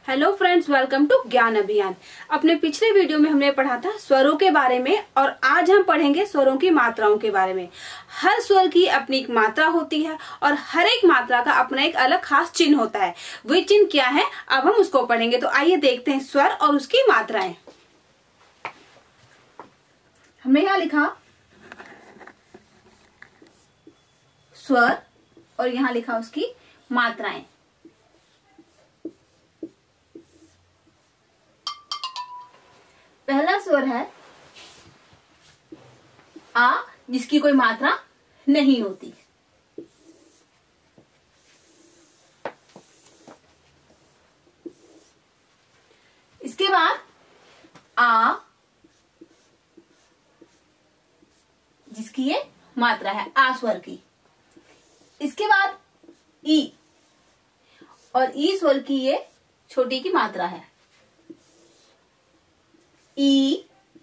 Hello friends, welcome to ज्ञान अभियान। अपने पिछले वीडियो में हमने पढ़ा था स्वरों के बारे में और आज हम पढ़ेंगे स्वरों की मात्राओं के बारे में। हर स्वर की अपनी एक मात्रा होती है और हर एक मात्रा का अपना एक अलग खास चिन्ह होता है। वही चिन्ह क्या है, अब हम उसको पढ़ेंगे। तो आइए देखते हैं स्वर और उसकी मात्राएं। हमने यहाँ लिखा स्वर और यहाँ लिखा उसकी मात्राएं। पहला स्वर है आ, जिसकी कोई मात्रा नहीं होती। इसके बाद आ, जिसकी ये मात्रा है आ स्वर की। इसके बाद ई, और ई स्वर की ये छोटी की मात्रा है। ई,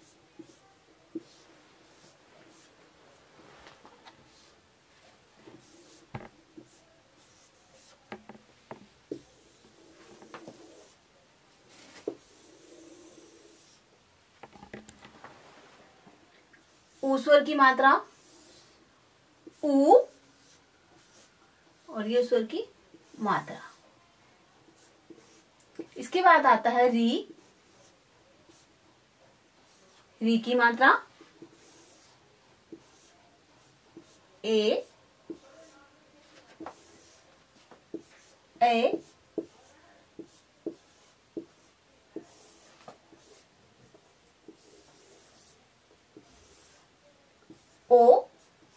ऊ स्वर की मात्रा ऊ, और ये स्वर की मात्रा। इसके बाद आता है री, री की मात्रा ए, ओ,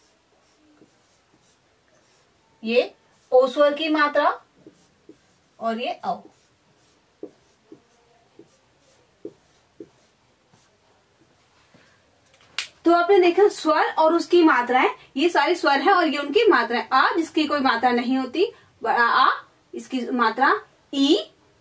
ये ओ स्वर की मात्रा और ये औ। तो आपने देखा स्वर और उसकी मात्राएं, ये सारी स्वर है और ये उनकी मात्राएं। आ, जिसकी कोई मात्रा नहीं होती, बड़ा आ, इसकी मात्रा ई,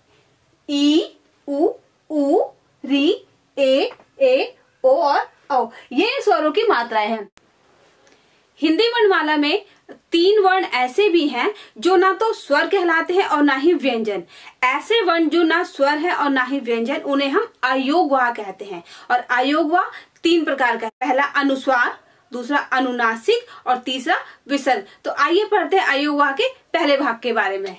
उ, री, ए, ओ और औ। ये स्वरों की मात्राएं हैं। हिंदी वर्णमाला में 3 वर्ण ऐसे भी हैं जो ना तो स्वर कहलाते हैं और ना ही व्यंजन। ऐसे वर्ण जो ना स्वर है और ना ही व्यंजन, उन्हें हम अयोगवाह कहते हैं। और अयोगवाह 3 प्रकार का है। पहला अनुस्वार, दूसरा अनुनासिक और तीसरा विसर्ग। तो आइए पढ़ते हैं अयोगवाह के पहले भाग के बारे में।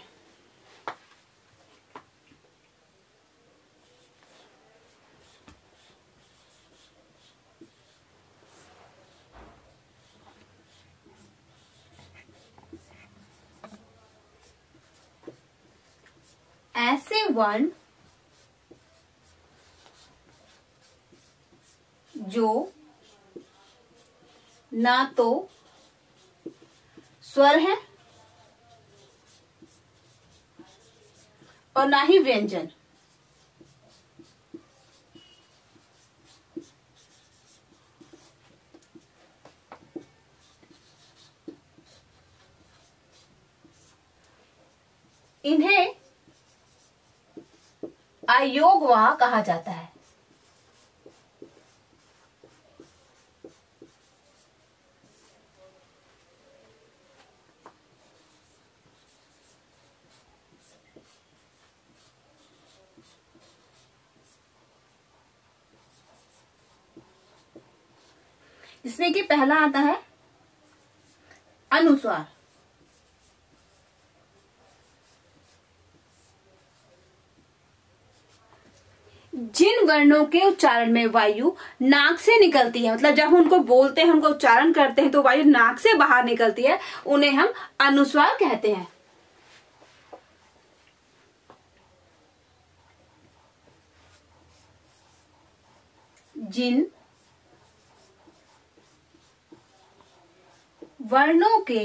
ऐसे वर्ण जो ना तो स्वर है और ना ही व्यंजन। इन्हें अयोगवाह कहा जाता है। इसमें कि पहला आता है अनुस्वार। जिन वर्णों के उच्चारण में वायु नाक से निकलती है, मतलब जब हम उनको बोलते हैं, उनको उच्चारण करते हैं तो वायु नाक से बाहर निकलती है, उन्हें हम अनुस्वार कहते हैं। जिन वर्णों के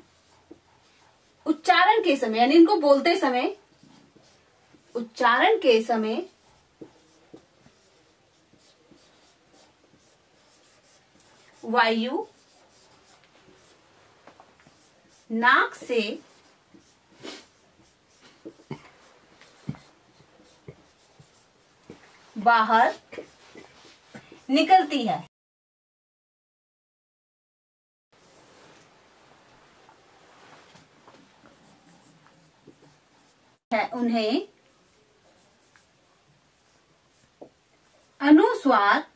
उच्चारण के समय, यानी इनको बोलते समय, उच्चारण के समय वायु नाक से बाहर निकलती है। उन्हें अनुस्वार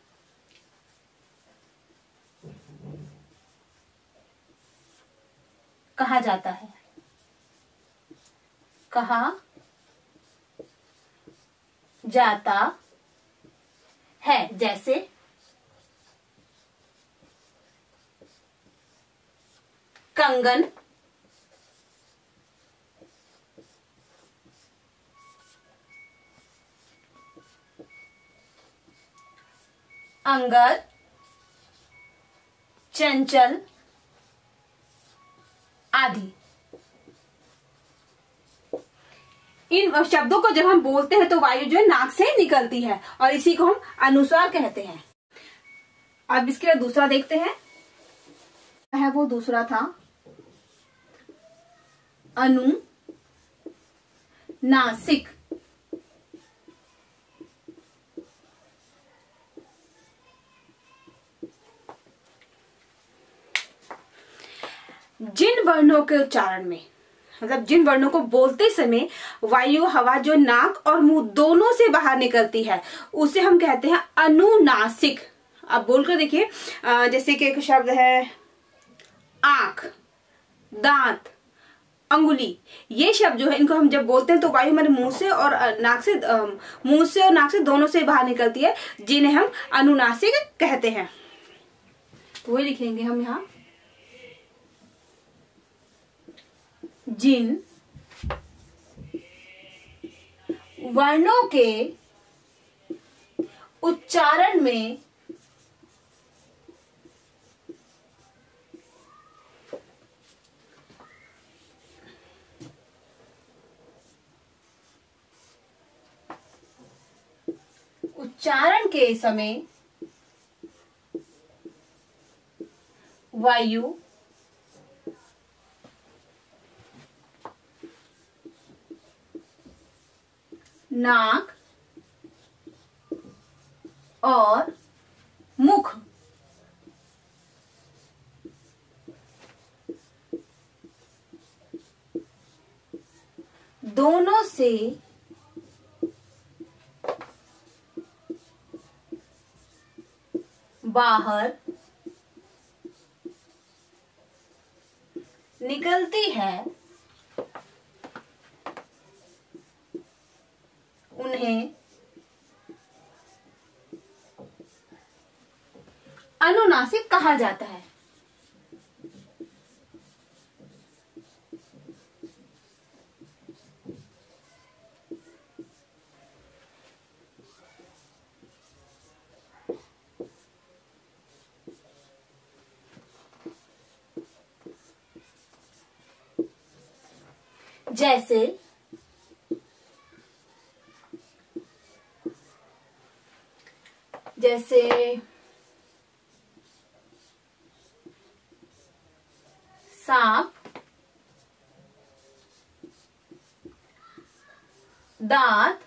कहा जाता है। कहा जाता है। जैसे कंगन, अंगद, चंचल आदि। इन शब्दों को जब हम बोलते हैं तो वायु जो है नाक से निकलती है और इसी को हम अनुस्वार कहते हैं। अब इसके बाद दूसरा देखते हैं, है वो दूसरा था अनुनासिक। जिन वर्णों के उच्चारण में, मतलब जिन वर्णों को बोलते समय वायु हवा जो नाक और मुंह दोनों से बाहर निकलती है उसे हम कहते हैं अनुनासिक। अब बोलकर देखिए, जैसे कि एक शब्द है आंख, दांत, अंगुली। ये शब्द जो है इनको हम जब बोलते हैं तो वायु हमारे मुंह से और नाक से, मुंह से और नाक से दोनों से बाहर निकलती है, जिन्हें हम अनुनासिक कहते हैं। तो वही लिखेंगे हम यहाँ, जिन वर्णों के उच्चारण में उच्चारण के समय वायु नाक और मुख दोनों से बाहर निकलती है, उन्हें अनुनासिक कहा जाता है। जैसे सांप, दांत,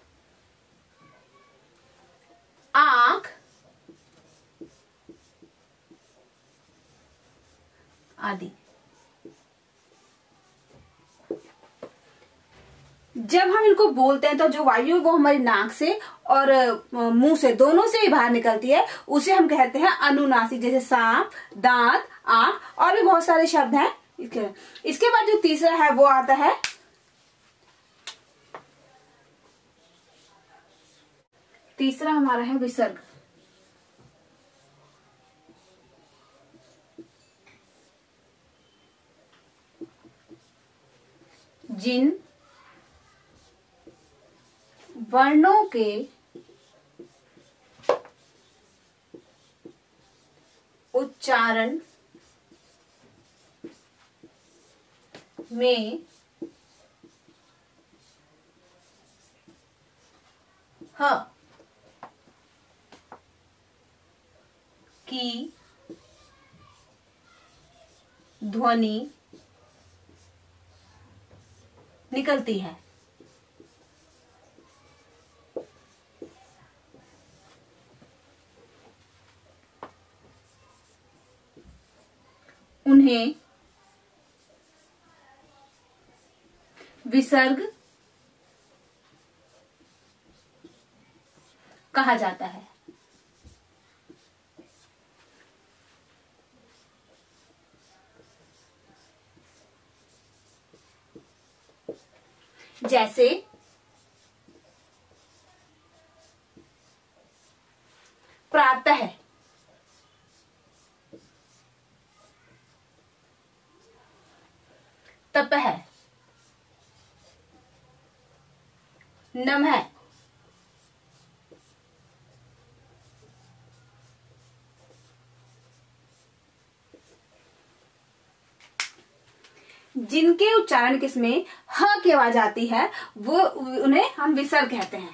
आंख आदि। जब हम इनको बोलते हैं तो जो वायु वो हमारी नाक से और मुंह से दोनों से ही बाहर निकलती है, उसे हम कहते हैं अनुनासिक। जैसे सांप, दांत, आंख और भी बहुत सारे शब्द हैं। इसके बाद जो तीसरा है वो आता है, तीसरा हमारा है विसर्ग। जिन वर्णों के उच्चारण में ह की ध्वनि निकलती है, उन्हें विसर्ग कहा जाता है। जैसे प्रातः, तपः, नमः, जिनके उच्चारण किसमें ह की आवाज आती है वो उन्हें हम विसर्ग कहते हैं,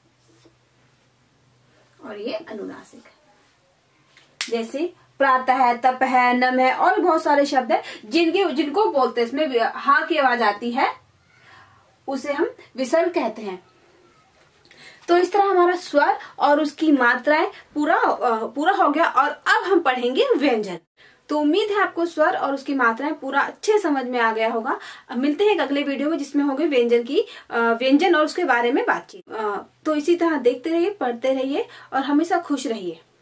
और ये अनुनासिक है। जैसे प्रातः, तपः, नमः और बहुत सारे शब्द है जिनको बोलते हैं इसमें हा की आवाज आती है, उसे हम विसर्ग कहते हैं। तो इस तरह हमारा स्वर और उसकी मात्राएं पूरा हो गया। और अब हम पढ़ेंगे व्यंजन। तो उम्मीद है आपको स्वर और उसकी मात्राएं पूरा अच्छे समझ में आ गया होगा। अब मिलते हैं एक अगले वीडियो में जिसमें होंगे व्यंजन और उसके बारे में बातचीत। तो इसी तरह देखते रहिए, पढ़ते रहिए और हमेशा खुश रहिए।